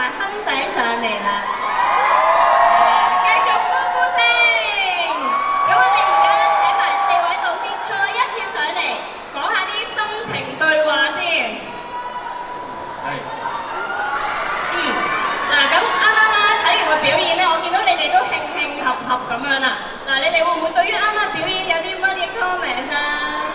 埋亨仔上嚟啦，繼續歡呼聲。咁我哋而家請埋4位導師再一次上嚟講下啲心情對話先。係。嗱咁啱啱啦，睇完個表演咧，我見到你哋都慶慶合合咁樣啦。嗱，你哋會唔會對於啱啱表演有啲乜嘢 comment 啊？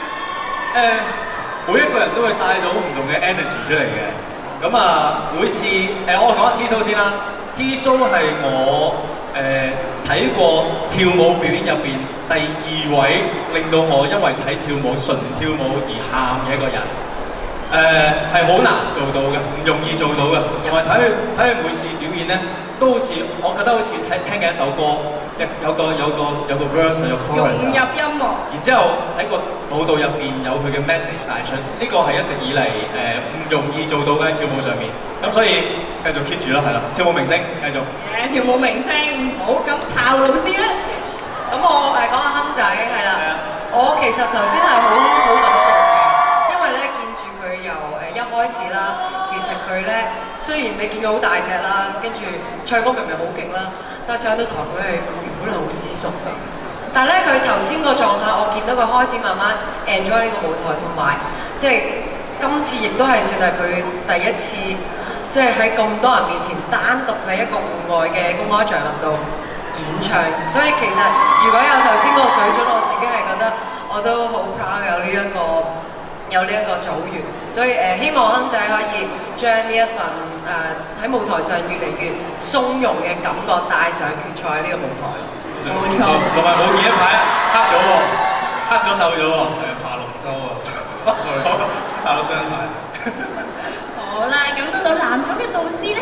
每一個人都會帶到唔同嘅 energy 出嚟嘅。咁啊，每次我講下 T show 先啦。T show 係我睇過跳舞表演入邊第2位，令到我因為睇跳舞純跳舞而喊嘅一個人。係好難做到嘅，唔容易做到嘅。同埋睇佢每次表演咧，都好似我覺得好似聽緊一首歌，有個 verse 有 chorus， 融入音樂。 然之後喺個舞蹈入邊有佢嘅 message 帶出，呢個係一直以嚟唔容易做到嘅喺跳舞上面。咁所以繼續 keep 住啦，係啦，跳舞明星繼續。 跳舞明星好，咁炮老師咧？ 咁我講下亨仔係啦，我其實頭先係好感動嘅，因為咧見住佢由一開始啦，其實佢咧雖然你見到好大隻啦，跟住唱歌明明好勁啦，但係上到台佢係原本係好私縮㗎。但係咧佢頭先個狀態，我見到佢開始慢慢 enjoy 呢個舞台，同埋即係今次亦都係算係佢第一次，即係喺咁多人面前單獨喺一個戶外嘅公開場合度演唱。所以其實如果有頭先個水準，我自己係覺得我都好 proud 有呢一個組員。所以希望亨仔可以將呢一份喺舞台上越嚟越鬆容嘅感覺帶上決賽呢個舞台。 冇錯。 同埋冇見一排黑咗喎，黑咗瘦咗喎，係爬龍舟啊，爬到傷晒。 好啦，咁到到男組嘅導師咧，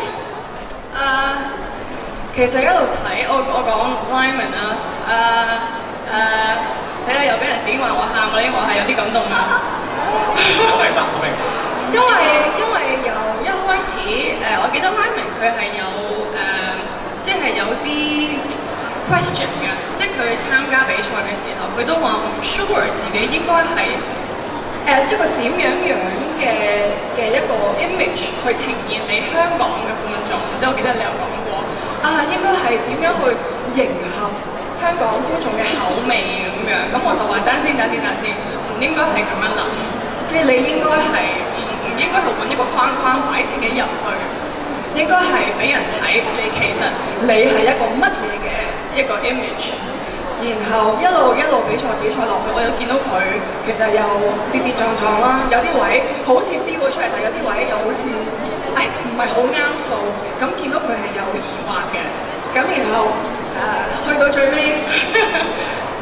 其實一路睇我講 Lyman 啦，死啦又俾人指話我喊啦，因為我係有啲感動啦。 我明白。 因為由一開始我記得 Lyman 佢係有即係有啲 question 嘅，即係佢參加比賽嘅時候，佢都話唔 sure 自己應該係一個點樣嘅一個 image 去呈現俾香港嘅觀眾。即係我記得你有講過應該係點樣去迎合香港觀眾嘅口味咁樣。咁我就話等先，唔應該係咁樣諗，即係你應該係唔應該去揾一個框擺自己入去，應該係俾人睇你其實你係一個乜嘢嘅一個 image。然後一路比賽落去，我有見到佢其實又跌跌撞撞啦，有啲位好似飆咗出嚟，但有啲位又好似唔係好啱數。咁見到佢係有疑惑嘅，咁然後去到最尾就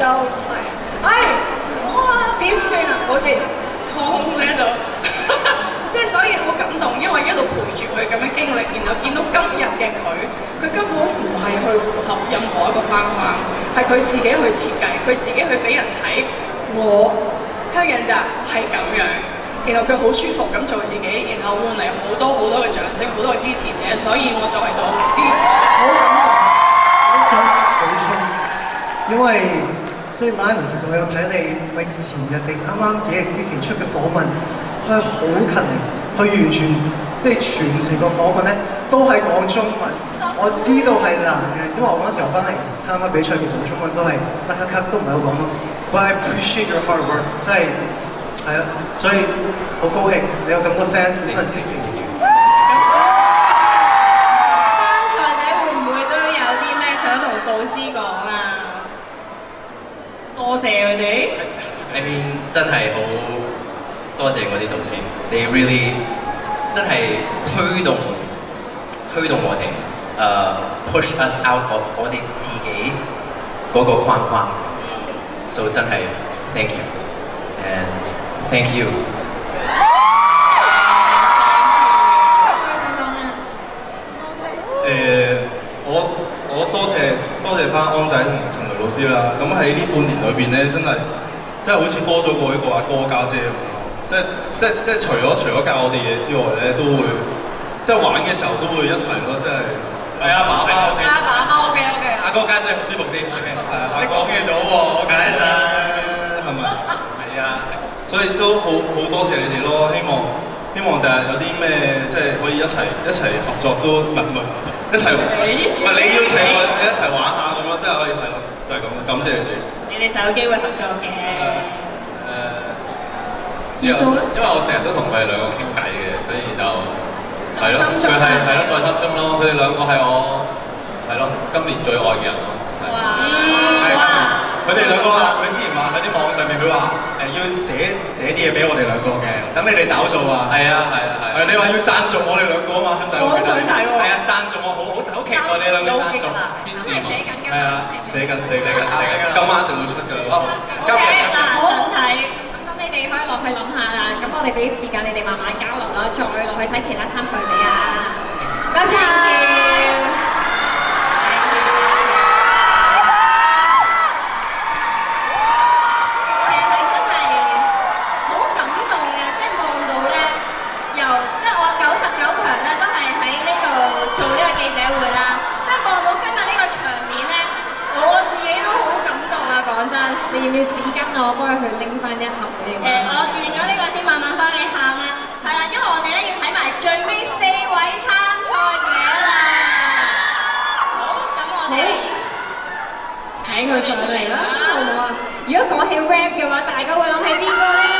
點算啊？好似好喺度，即係所以好感動，因為一路陪住佢咁樣經歷，然後見到今日嘅佢根本唔係去符合任何一個框框，係佢自己去設計，佢自己去俾人睇，我香港就係咁樣，然後佢好舒服咁做自己，然後換嚟好多嘅掌聲，好多嘅支持者，所以我作為導師好感動。 我想補充，因為即係 Lyman 其實我有睇你咪前日定啱幾日之前出嘅訪問，佢係好勤力，佢完全即係全成個訪問咧都係講中文。我知道係難嘅，因為我嗰陣時候翻嚟參加比賽，其實我中文都係甩咳咳都唔係好講到。But I appreciate your hard work， 真係啊，所以好高興你有咁多 fans 咁多人支持。 參賽者會唔會都有啲咩想同導師講啊？多謝佢哋。 I mean 真係好多謝我啲導師，你 really 真係推動我哋。push us out of 我哋自己嗰個框框 ，so 真係 thank you and thank you。 我多謝翻安仔同陳雷老師啦。咁喺呢半年裏邊咧，真係好似多咗個一個阿哥家姐咁。即係除咗教我哋嘢之外咧，都會即係玩嘅時候都會一齊咯，即係。係阿爸阿媽 OK， 阿爸阿媽 OK， 阿哥家姐好舒服啲 OK， 你講嘢咗喎，梗係啦，係咪？係啊，所以都好多謝你哋咯，希望希望第日有啲咩即係可以一齊合作都唔係一齊，唔係你邀請我哋一齊玩下咁咯，即係可以係咯，就係咁，感謝你哋。 你哋實有機會合作嘅。 之後因為我成日都同佢哋兩個傾偈嘅，所以就係咯，佢係咯在心中咯，佢哋兩個係我係咯今年最愛嘅人咯。 哇！ 佢哋兩個啊，佢之前話喺啲網上面，佢話要寫啲嘢俾我哋兩個嘅，等你哋找數啊。 係啊係啊係。 你話要贊助我哋兩個啊嘛，亨仔。 我好想睇喎。 係啊，贊助我好期待你兩個贊助。 咁係寫緊㗎嘛？ 係啊，寫緊，今晚一定會出㗎啦。 今日嗱，好好睇。咁你哋可以落去諗下啦。咁我哋俾啲時間你哋慢慢交流啦，再落去睇其他參賽者啊。多謝。你要唔要紙巾我幫佢去拎翻一盒俾你？我完咗呢個先慢慢翻去喊啦。係啦，因為我哋咧要睇埋最尾4位參賽者啦。好，咁我哋請佢上嚟啦，好唔好啊？如果講起 rap 嘅話，大家會諗起邊個咧？